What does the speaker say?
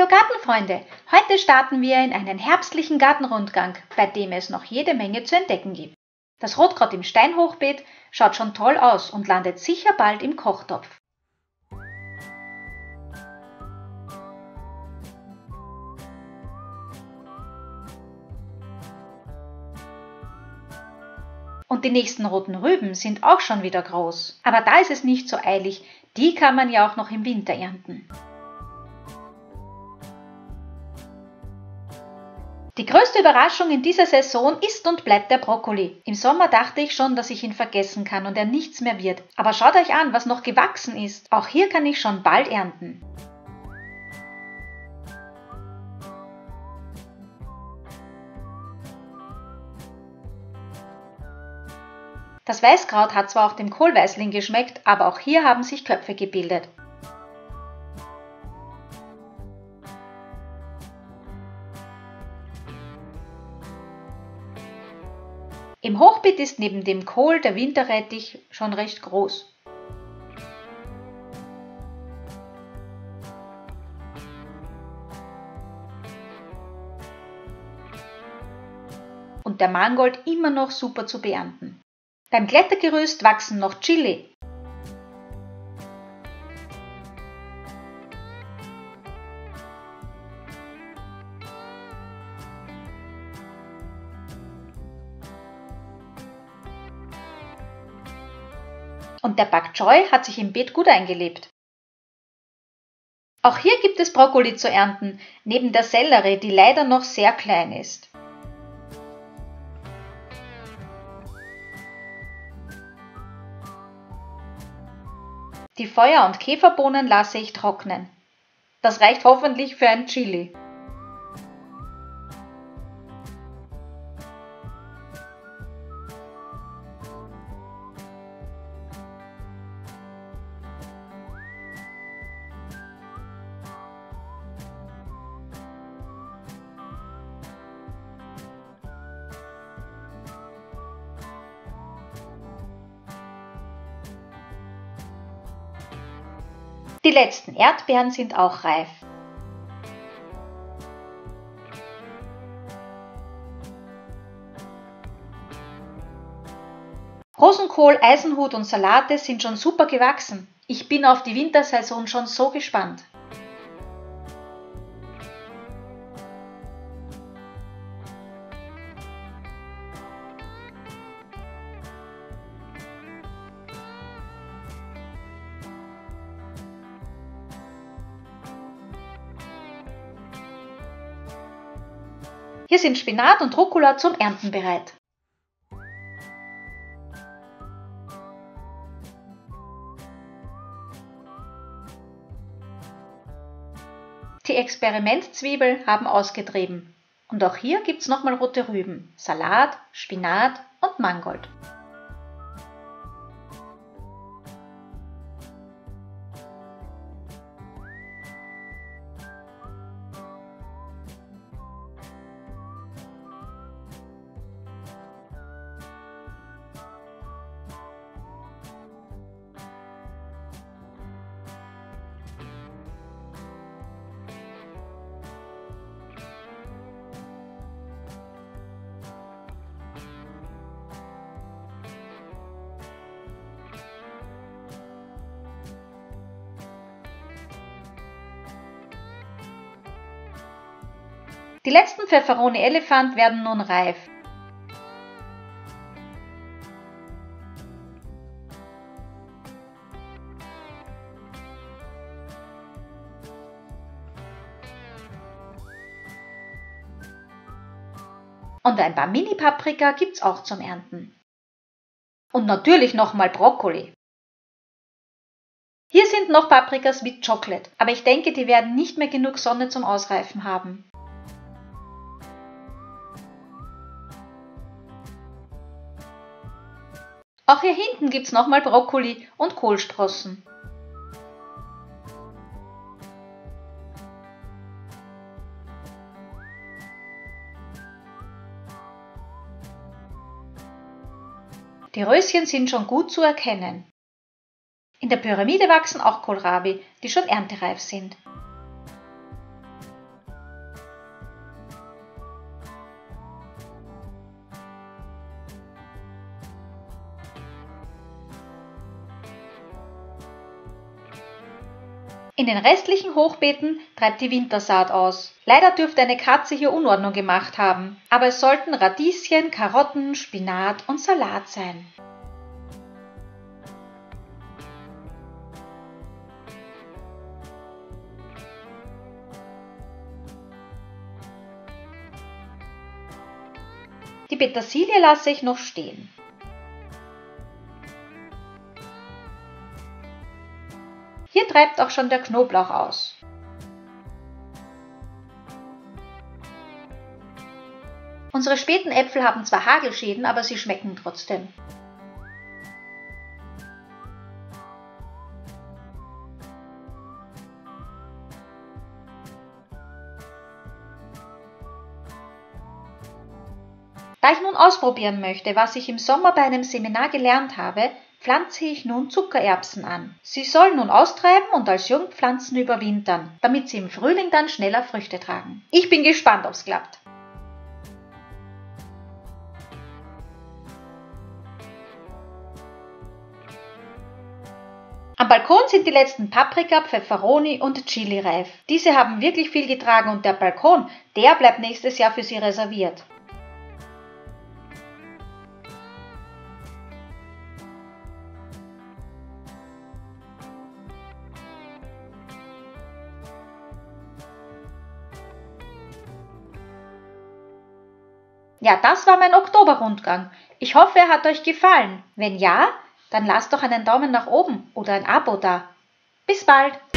Hallo Gartenfreunde! Heute starten wir in einen herbstlichen Gartenrundgang, bei dem es noch jede Menge zu entdecken gibt. Das Rotkraut im Steinhochbeet schaut schon toll aus und landet sicher bald im Kochtopf. Und die nächsten roten Rüben sind auch schon wieder groß. Aber da ist es nicht so eilig, die kann man ja auch noch im Winter ernten. Die größte Überraschung in dieser Saison ist und bleibt der Brokkoli. Im Sommer dachte ich schon, dass ich ihn vergessen kann und er nichts mehr wird. Aber schaut euch an, was noch gewachsen ist. Auch hier kann ich schon bald ernten. Das Weißkraut hat zwar auch dem Kohlweißling geschmeckt, aber auch hier haben sich Köpfe gebildet. Im Hochbeet ist neben dem Kohl der Winterrettich schon recht groß. Und der Mangold immer noch super zu beernten. Beim Klettergerüst wachsen noch Chili. Und der Bok Choy hat sich im Beet gut eingelebt. Auch hier gibt es Brokkoli zu ernten, neben der Sellerie, die leider noch sehr klein ist. Die Feuer- und Käferbohnen lasse ich trocknen. Das reicht hoffentlich für ein Chili. Die letzten Erdbeeren sind auch reif. Rosenkohl, Eisenhut und Salate sind schon super gewachsen. Ich bin auf die Wintersaison schon so gespannt. Hier sind Spinat und Rucola zum Ernten bereit. Die Experimentzwiebel haben ausgetrieben. Und auch hier gibt's nochmal rote Rüben, Salat, Spinat und Mangold. Die letzten Pfefferoni Elefant werden nun reif. Und ein paar Mini-Paprika gibt's auch zum Ernten. Und natürlich nochmal Brokkoli. Hier sind noch Paprikas mit Chocolate, aber ich denke, die werden nicht mehr genug Sonne zum Ausreifen haben. Auch hier hinten gibt's nochmal Brokkoli und Kohlsprossen. Die Röschen sind schon gut zu erkennen. In der Pyramide wachsen auch Kohlrabi, die schon erntereif sind. In den restlichen Hochbeeten treibt die Wintersaat aus. Leider dürfte eine Katze hier Unordnung gemacht haben, aber es sollten Radieschen, Karotten, Spinat und Salat sein. Die Petersilie lasse ich noch stehen. Hier treibt auch schon der Knoblauch aus. Unsere späten Äpfel haben zwar Hagelschäden, aber sie schmecken trotzdem. Da ich nun ausprobieren möchte, was ich im Sommer bei einem Seminar gelernt habe, pflanze ich nun Zuckererbsen an. Sie sollen nun austreiben und als Jungpflanzen überwintern, damit sie im Frühling dann schneller Früchte tragen. Ich bin gespannt, ob's klappt. Am Balkon sind die letzten Paprika, Pfefferoni und Chili reif. Diese haben wirklich viel getragen und der Balkon, der bleibt nächstes Jahr für sie reserviert. Ja, das war mein Oktoberrundgang. Ich hoffe, er hat euch gefallen. Wenn ja, dann lasst doch einen Daumen nach oben oder ein Abo da. Bis bald!